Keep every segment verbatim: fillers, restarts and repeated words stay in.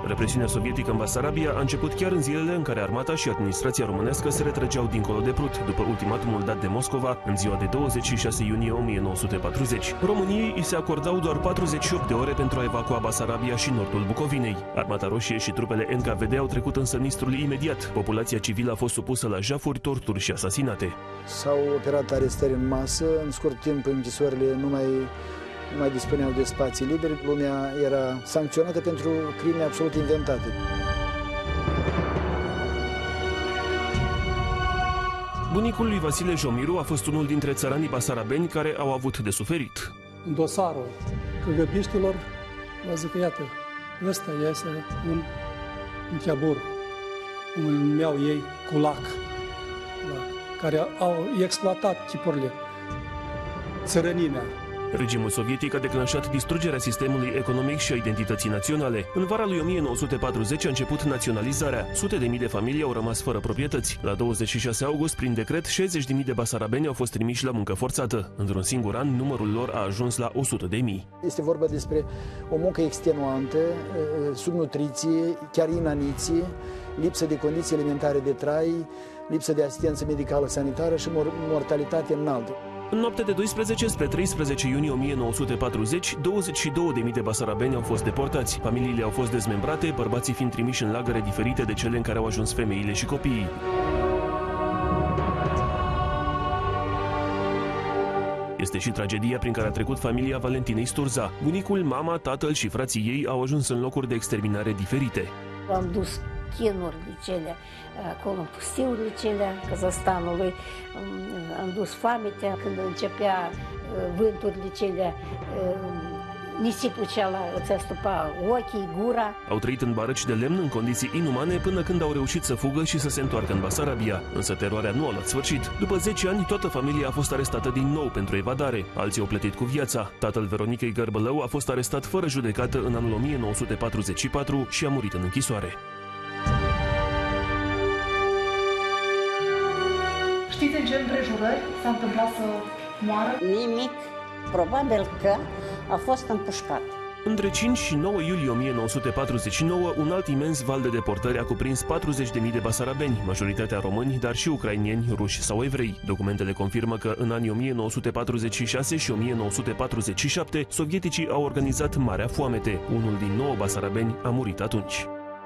Represiunea sovietică în Basarabia a început chiar în zilele în care armata și administrația românească se retrăgeau dincolo de Prut, după ultimatumul dat de Moscova în ziua de douăzeci și șase iunie o mie nouă sute patruzeci. României îi se acordau doar patruzeci și opt de ore pentru a evacua Basarabia și nordul Bucovinei. Armata Roșie și trupele N K V D au trecut însă Nistrul imediat. Populația civilă a fost supusă la jafuri, torturi și asasinate. S-au operat arestări în masă, în scurt timp închisorile nu mai nu mai dispuneau de spații libere, lumea era sancționată pentru crime absolut inventate. Bunicul lui Vasile Jomiru a fost unul dintre țăranii basarabeni care au avut de suferit. În dosarul căgăbiștilor, vă zic că iată, ăsta este un încheabur, cum îl numeau ei, culac, care au exploatat chipurile, țărănimea. Regimul sovietic a declanșat distrugerea sistemului economic și a identității naționale. În vara lui o mie nouă sute patruzeci a început naționalizarea. Sute de mii de familii au rămas fără proprietăți. La douăzeci și șase august, prin decret, șaizeci de mii de basarabeni au fost trimiși la muncă forțată. Într-un singur an, numărul lor a ajuns la o sută de mii. Este vorba despre o muncă extenuantă, subnutriție, chiar inaniție, lipsă de condiții elementare de trai, lipsă de asistență medicală sanitară și mortalitate înaltă. În noaptea de doisprezece spre treisprezece iunie o mie nouă sute patruzeci, douăzeci și două de mii de basarabeni au fost deportați. Familiile au fost dezmembrate, bărbații fiind trimiși în lagăre diferite de cele în care au ajuns femeile și copiii. Este și tragedia prin care a trecut familia Valentinei Sturza. Bunicul, mama, tatăl și frații ei au ajuns în locuri de exterminare diferite. Am dus chinurile cele, acolo în pustiurile cele Kazahstanului, am dus foametea când începea vânturile cele, nisipul ceala îți astupa ochii, gura. Au trăit în barăci de lemn în condiții inumane până când au reușit să fugă și să se întoarcă în Basarabia. Însă teroarea nu a luat sfârșit. După zece ani, toată familia a fost arestată din nou pentru evadare. Alții au plătit cu viața. Tatăl Veronicăi Gărbălău a fost arestat fără judecată în anul o mie nouă sute patruzeci și patru și a murit în închisoare. Știți în ce împrejurări s-a întâmplat să moară? Nimic. Probabil că a fost împușcat. Între cinci și nouă iulie o mie nouă sute patruzeci și nouă, un alt imens val de deportări a cuprins patruzeci de mii de basarabeni, majoritatea români, dar și ucrainieni, ruși sau evrei. Documentele confirmă că în anii o mie nouă sute patruzeci și șase și o mie nouă sute patruzeci și șapte, sovieticii au organizat Marea Foamete. Unul din nouă basarabeni a murit atunci.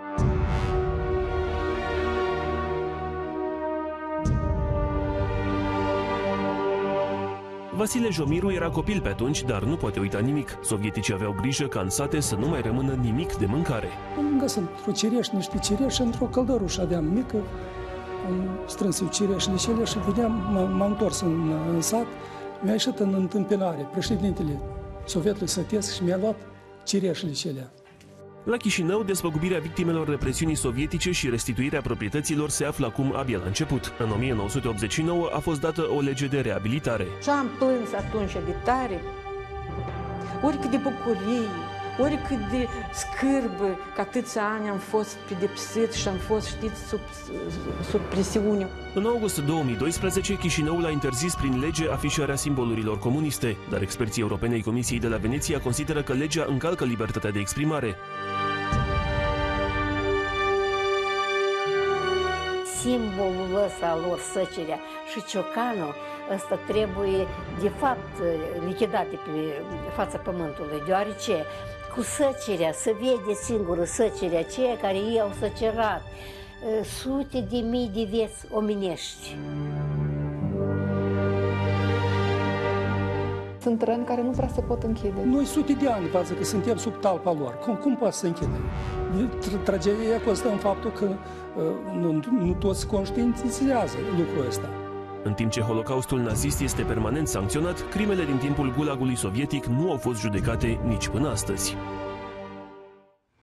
Vasile Jomiru era copil pe atunci, dar nu poate uita nimic. Sovieticii aveau grijă ca în sate să nu mai rămână nimic de mâncare. Am găsit într-o cireș, niște cireși, într-o căldărușă aveam mică, am strâns eu cireșile cele și vedeam, m-am întors în, în sat, mi-a ieșit în întâmpinare președintele Sovietului Sătesc și mi-a luat cireșile cele. La Chișinău, despăgubirea victimelor represiunii sovietice și restituirea proprietăților se află acum abia la început. În o mie nouă sute optzeci și nouă a fost dată o lege de reabilitare. Și am plâns atunci de tare, oricât de bucurie, oricât de scârbă, că atâția ani am fost pedepsit și am fost, știți, sub, sub presiune. În august două mii doisprezece, Chișinăul a interzis prin lege afișarea simbolurilor comuniste, dar experții europeni ai Comisiei de la Veneția consideră că legea încalcă libertatea de exprimare. Simbolul ăsta al lor, săcerea și ciocanul, ăsta trebuie, de fapt, lichidate pe fața pământului, deoarece cu săcerea se vede singură săcerea aceea care ei au săcerat sute de mii de vieți omenești. Sunt răni care nu prea se pot închide. Noi sute de ani, față că suntem sub talpa lor. Cum, cum poate să închidă? Tragedia constă în faptul că nu, nu toți conștientizează lucrul ăsta. În timp ce Holocaustul nazist este permanent sancționat, crimele din timpul Gulagului sovietic nu au fost judecate nici până astăzi.